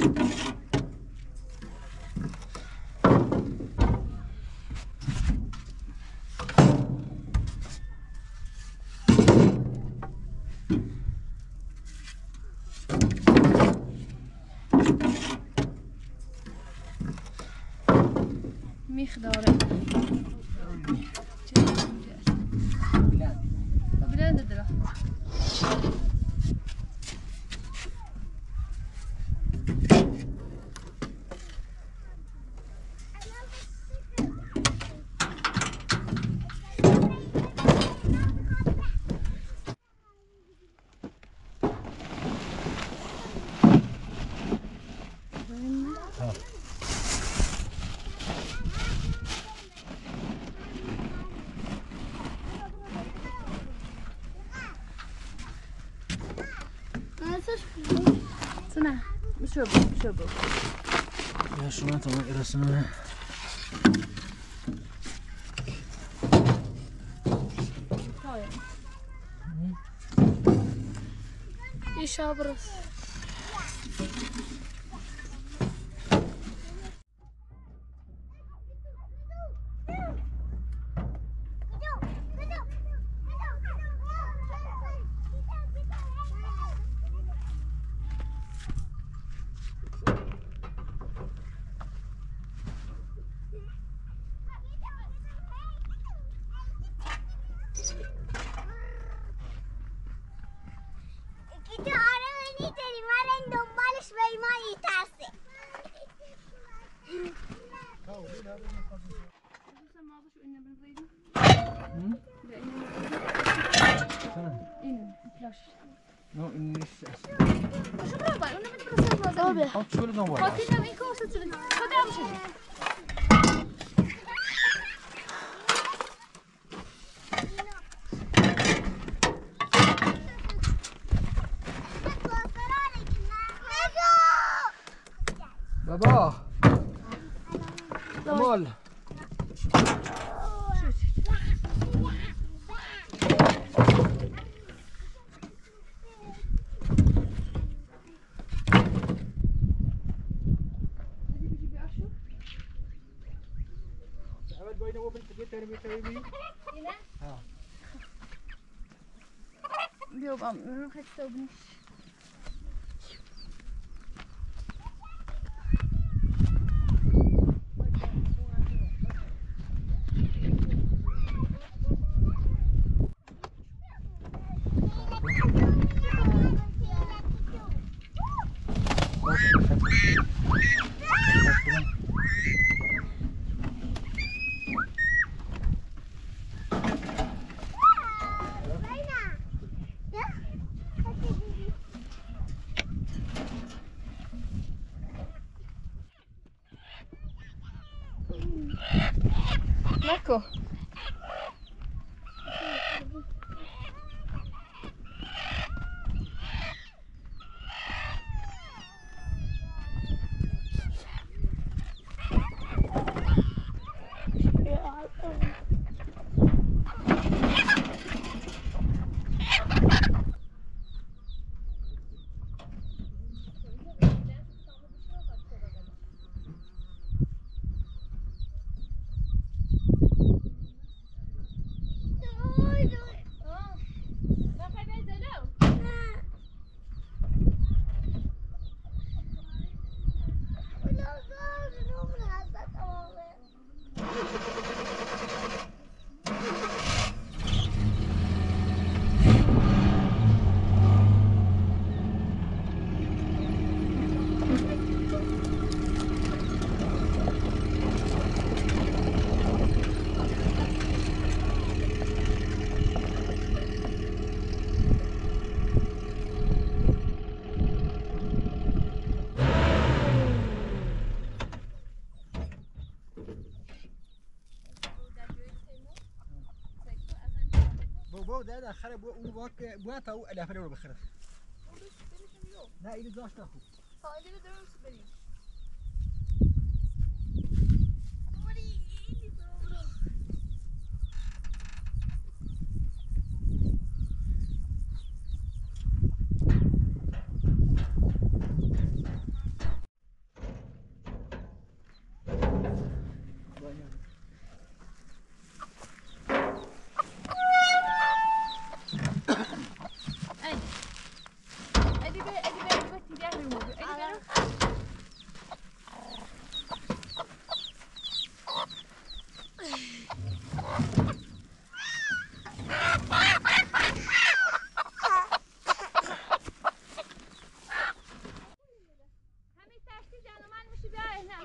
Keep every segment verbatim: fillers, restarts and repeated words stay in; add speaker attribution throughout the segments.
Speaker 1: میخ داره بلند داره سنة شو بو شو بو
Speaker 2: يا شو ما تمام إرسنا
Speaker 1: يشابرس
Speaker 2: No, in this.
Speaker 1: شو برابر اون نمی‌تونم بسازم بابا
Speaker 2: خب شو لدم بالا.
Speaker 1: خاطر این کارو شد خودم شد
Speaker 2: بابا. مال.
Speaker 1: بیا بام رو خسته بودم نکو
Speaker 2: بابا ده ده خرب اون واقع بوا تا او الافره رو بخره نه اینو داشت اخو
Speaker 1: فایده درست بریم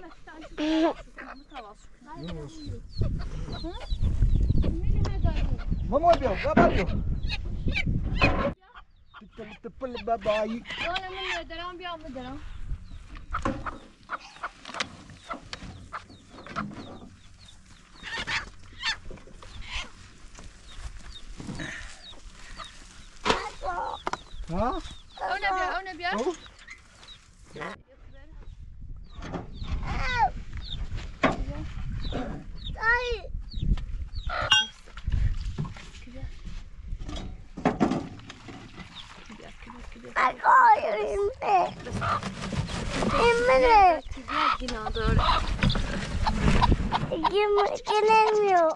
Speaker 2: ماما بیا بابا بیا تپل تپل بابایی
Speaker 1: دارم من ندارم بیام ندارم
Speaker 2: ها
Speaker 1: اونه بیا اونه بیا
Speaker 2: او
Speaker 3: Gelemiyor.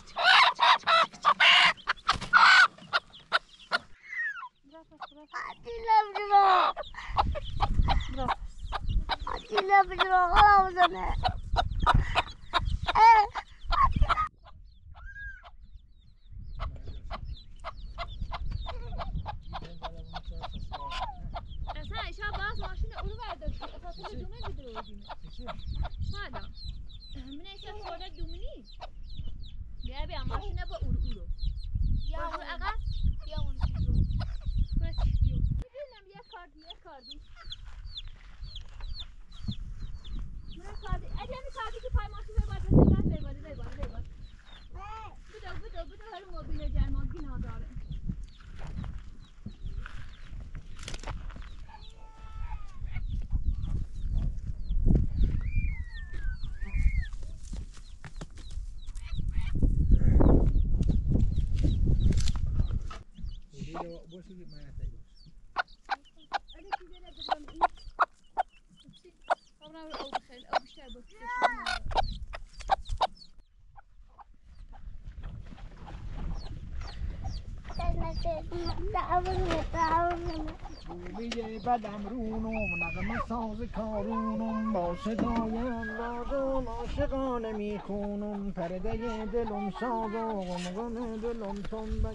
Speaker 3: Atilla bro. Atilla bro. Hala sana. Eh.
Speaker 1: اصلا شب باز ماشین اونو برداشت اساسا دومه بیدرو بودیم هذا من ايش صورة دومني بیا بیا ماشین با اورو اورو یا اورو عقب یا اون چیزو کش دیو ببینم یه کاردی یه کاردی من کاردی اجازه کاردی که پای ماشین ببر بس ببر ببر ببر ببر بدو بدو بدو هر موبیل جرما گینا داره
Speaker 2: بیه بدم رونم نغمه ساز کارونم با صدای اندازم عاشقانه میخونم پرده دلم ساز و غمغم دلم تنبک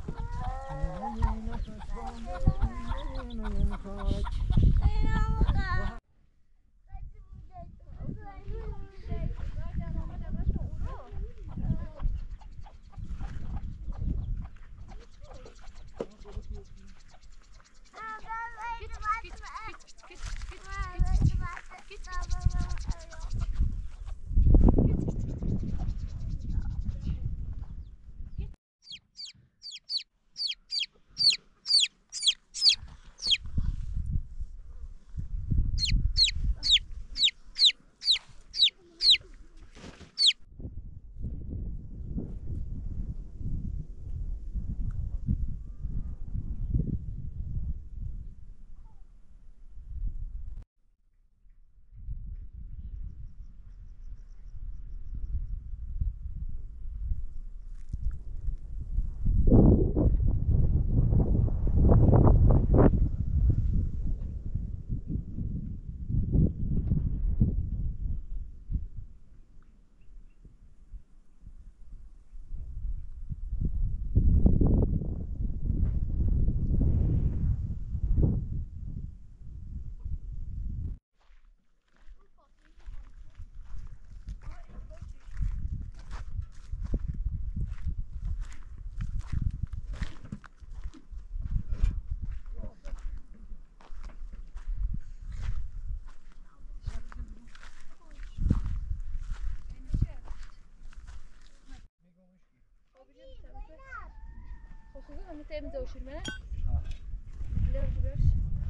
Speaker 1: Temos a ushirmene? Leo gibiyoruz.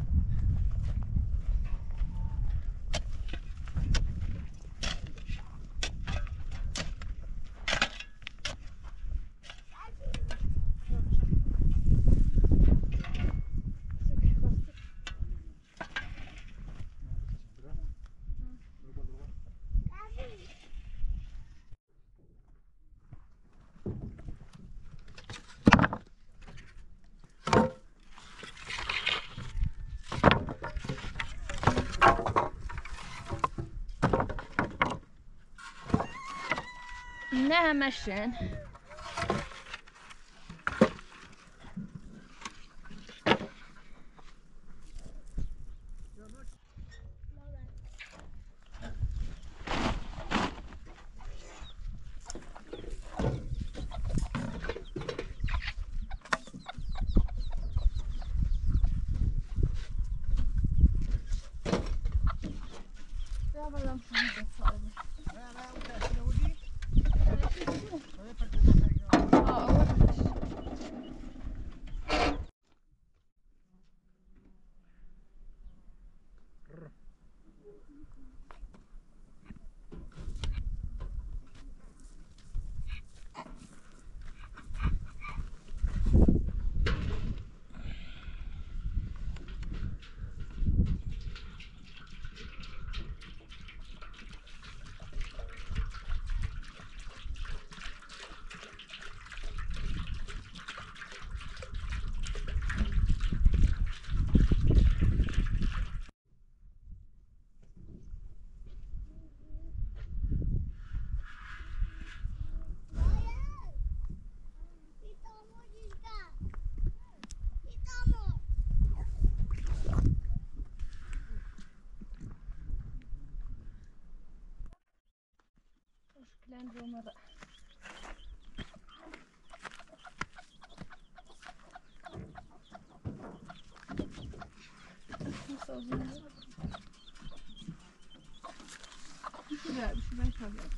Speaker 1: نه همشن ما بدم شو میده صاحبه
Speaker 2: نه نه اون تحصیل بودی؟ آره پرتو
Speaker 1: آه آوردش Klein Würmer da. Nasıl oldu? Güzel bir şey ben çalıyorum.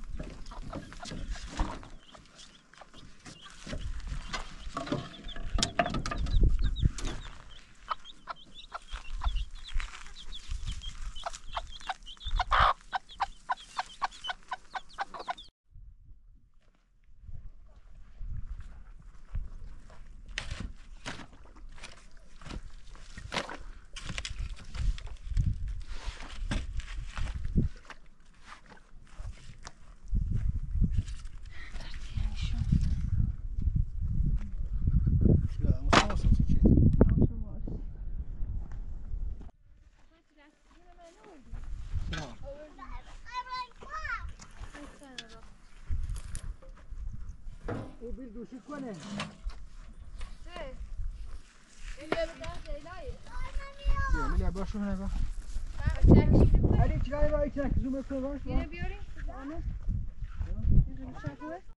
Speaker 2: او بیل دوشی کنه
Speaker 1: چه؟ این لبه زیلایی
Speaker 2: بیا میلی باشو منه با
Speaker 1: چه؟
Speaker 2: علی چرا با ایتونه که زوم کنه باش
Speaker 1: Yine bir arayayım. Ahmet. Yürü bir şarkı ver.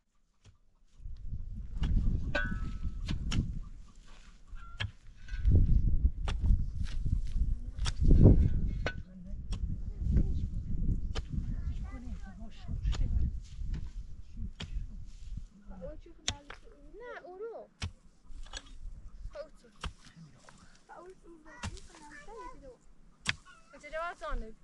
Speaker 1: Ne, oru. Kauçuk. Kaçı cevap sandık.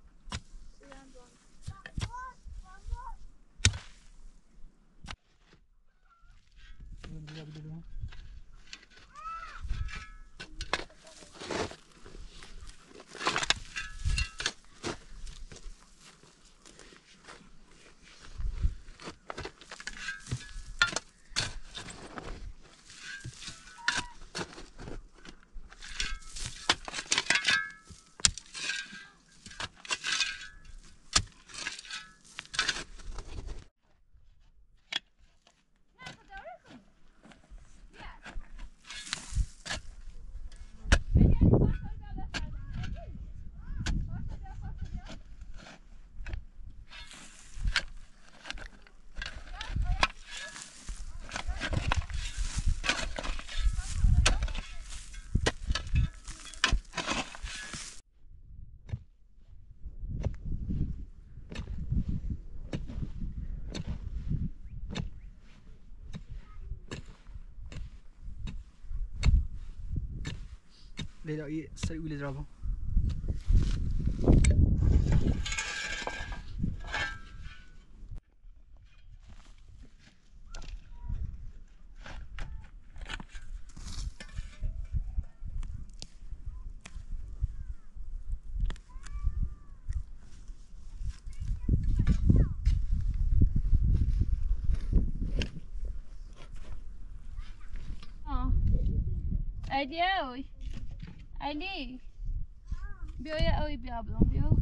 Speaker 2: لیلا ای سری اولی درابو
Speaker 1: علی اوی علی بیا یا اوی بیا بلون بیا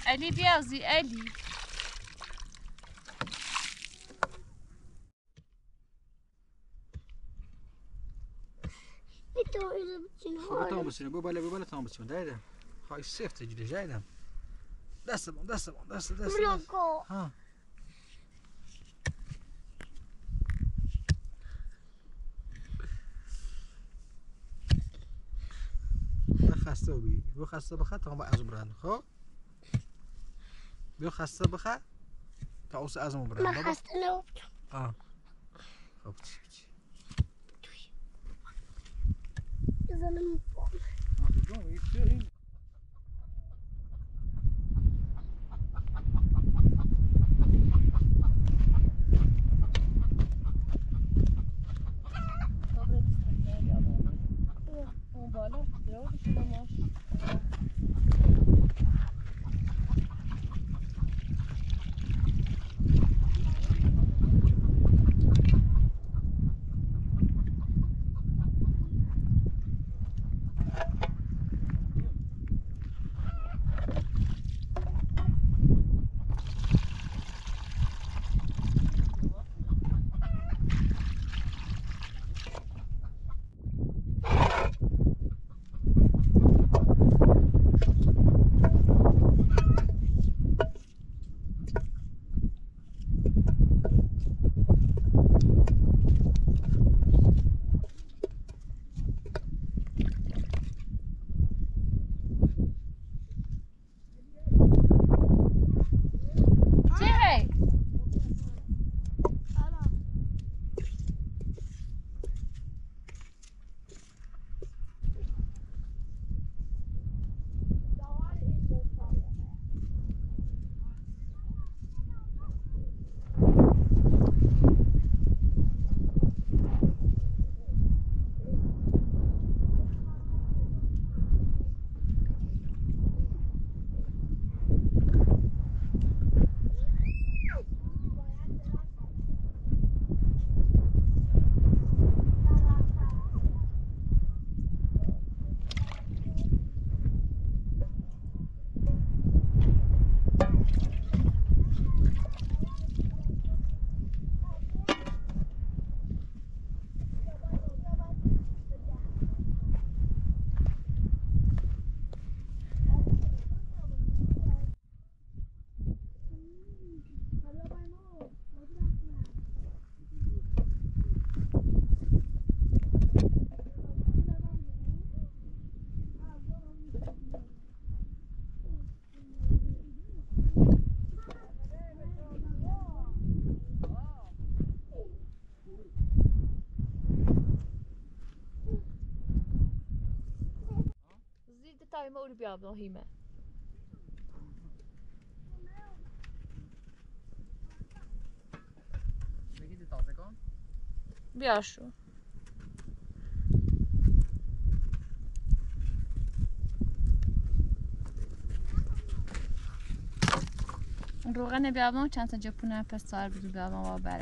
Speaker 1: علی بیازی علی
Speaker 3: تو اینو بچین
Speaker 2: خب تمام بسیم بو بالا بو بالا تمام بسیم دایدم خواهی سفت جدی جایدم دست بون دست بون دست دست
Speaker 3: بلوکو
Speaker 2: ها خسته بی بو خسته بخواد تا ما از برند خب بو خسته بخواد تا اوس از ما برند
Speaker 3: ما خسته نبود
Speaker 2: آه خب چی چی
Speaker 3: بزنم
Speaker 1: اون بالا درو شما ماش تایم او رو بیام هیمه
Speaker 4: بگید تازه کن
Speaker 1: بیا شو روغن بیابان چند تا جپونه پس سار بدو بیابان و بره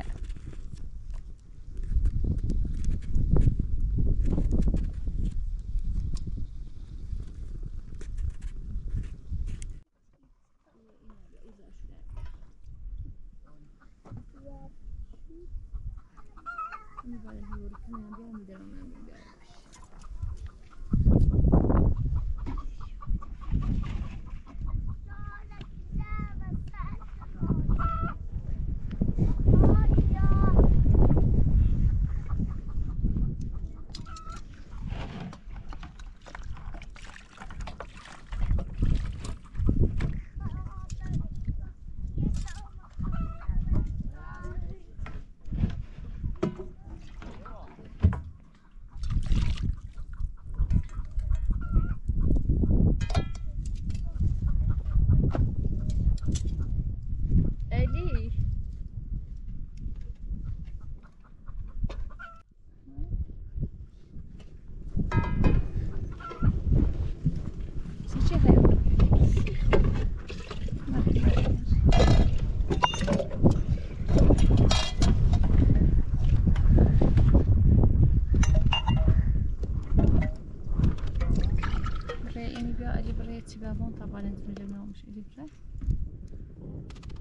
Speaker 1: برای اینی بیا علی برای چی بیابان تا بالند میجه نامش ایلی برای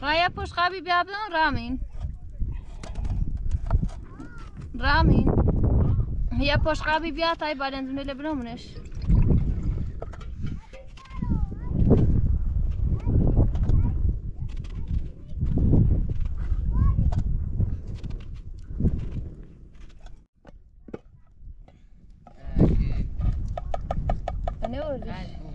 Speaker 1: رايا پشت قابی بیا بدن رامین رامین هي پشت قابی بیا تای بعدين دونه لبنومنش أنا أوريش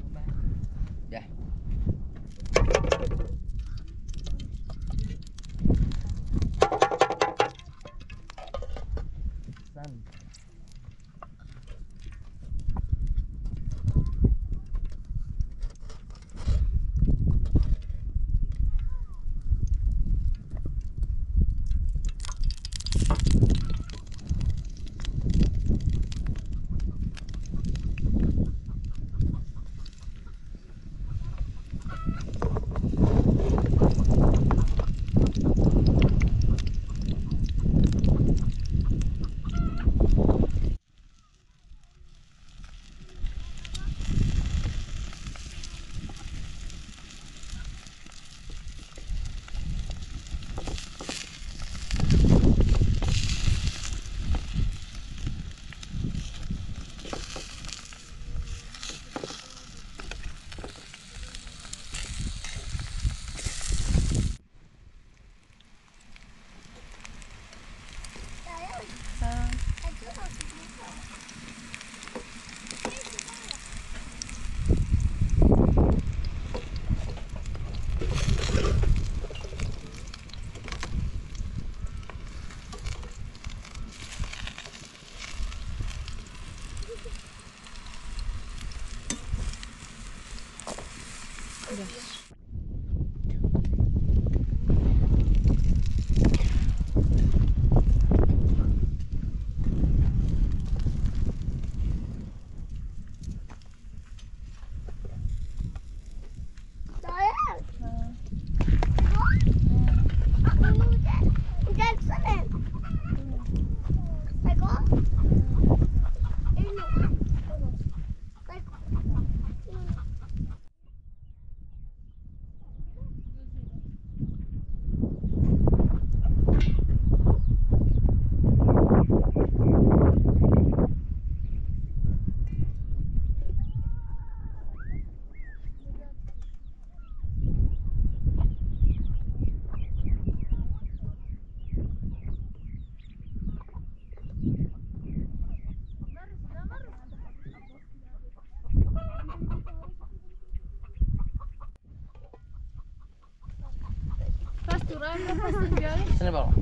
Speaker 4: Sini bawa.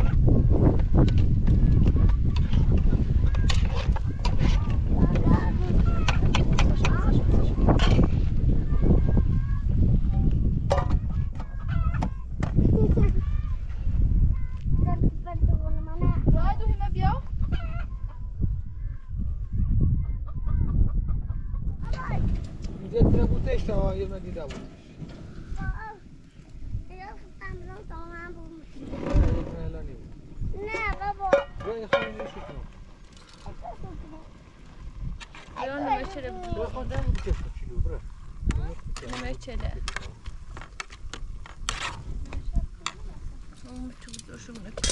Speaker 2: Dia tidak putih tahu yang nanti tahu.
Speaker 1: Meçele. Oh, çok hoşuma gitti.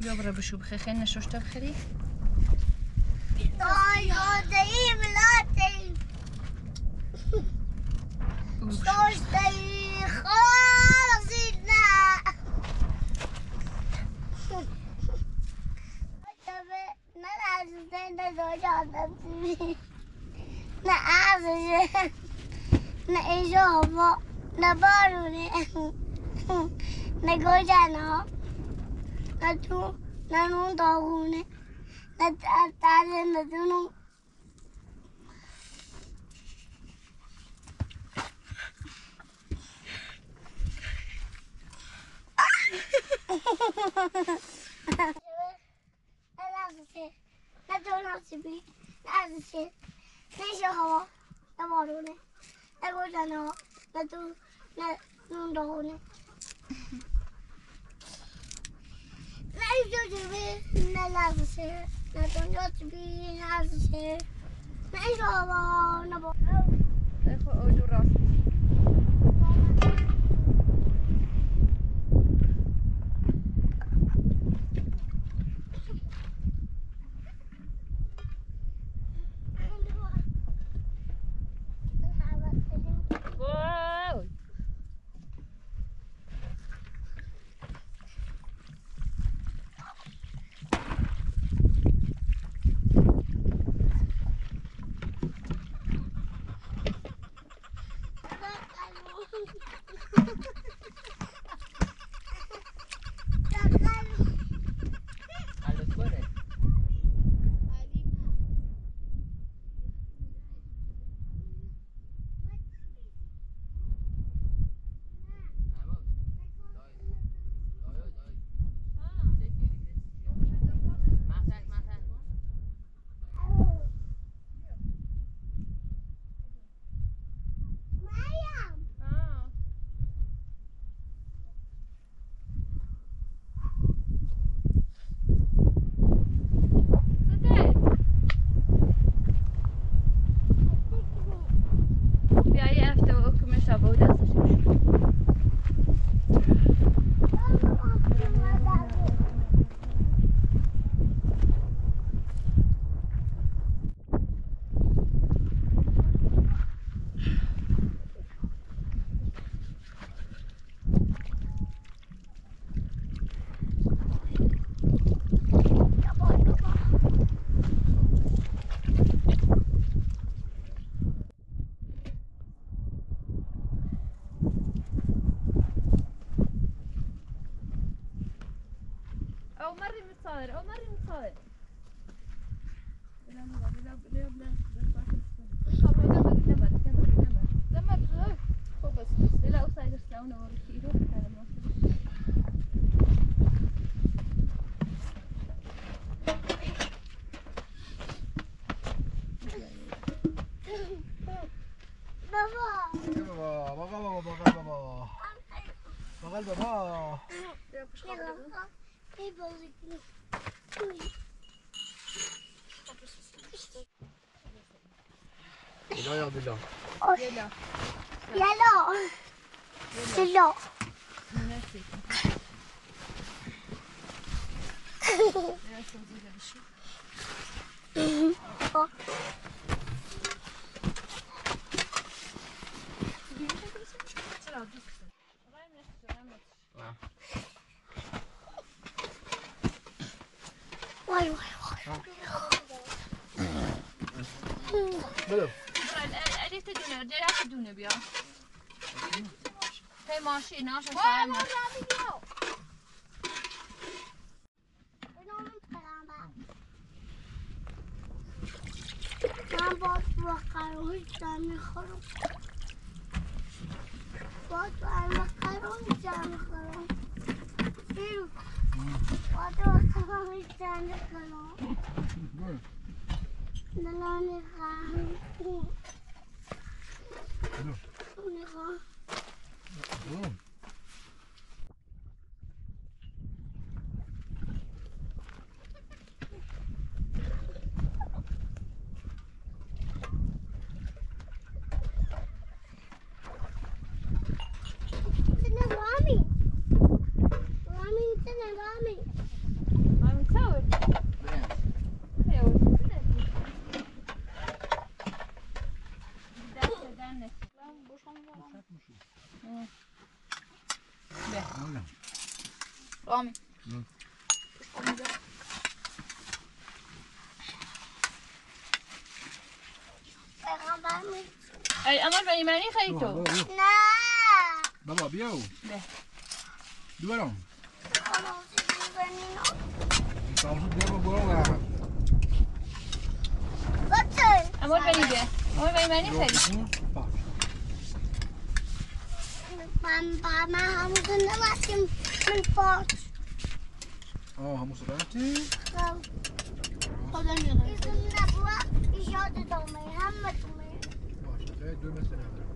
Speaker 1: بره بشو بخیر خیلی نشوشته بخیری
Speaker 3: آی آدهی ملاتی شوشتهی خالصی نه نه عزیزه نه دوجاده نه عزیزه نه اینجا هوا نه بارونه نه گوجه نه تو نه نون داغونه نه تازه نه دونو نه تو نصیبی نه عزیزه نه اینجا هوا نه بارونه نه گوجه نه تو نه نون داغونه نه جوجبی نه لازشه نه دنیا تبی نه عزیزه نه اینجا هوا نه بارونه
Speaker 1: خب اولو راست أو مري متصادر أو مري متصادر لا لا لا لا لا لا أصير سلون وركيرو هذا ما
Speaker 2: بابا بابا بابا بابا بابا بابا بابا لا يا بالله
Speaker 1: يلا
Speaker 3: يلا يلا
Speaker 1: ناسي
Speaker 3: واي واي واي
Speaker 2: بلو
Speaker 1: أريد تدونه رجع تدونه بيا هي ماشي ناشر صايم
Speaker 3: من باید بقرون جمع میخورم باید بقرون جمع میخورم سیرو باید بقرون جمع میخورم نگاه میخورم میخورم
Speaker 1: به رامی
Speaker 3: پیغمبر می
Speaker 1: ای اما به ایمانی خیلی تو
Speaker 3: نه
Speaker 2: بابا بیا
Speaker 1: به
Speaker 2: دوبارم
Speaker 3: خلاص ببینیم
Speaker 2: تامسون بیا برو
Speaker 3: بچه
Speaker 1: اما به ایده اما به ایمانی خیلی
Speaker 3: من با من همون نماسیم من فاش
Speaker 2: آه همون سراتی
Speaker 1: خدا میاد
Speaker 3: ایشون نبوه ایشاد دومه همه دومه
Speaker 2: باشه دو مثل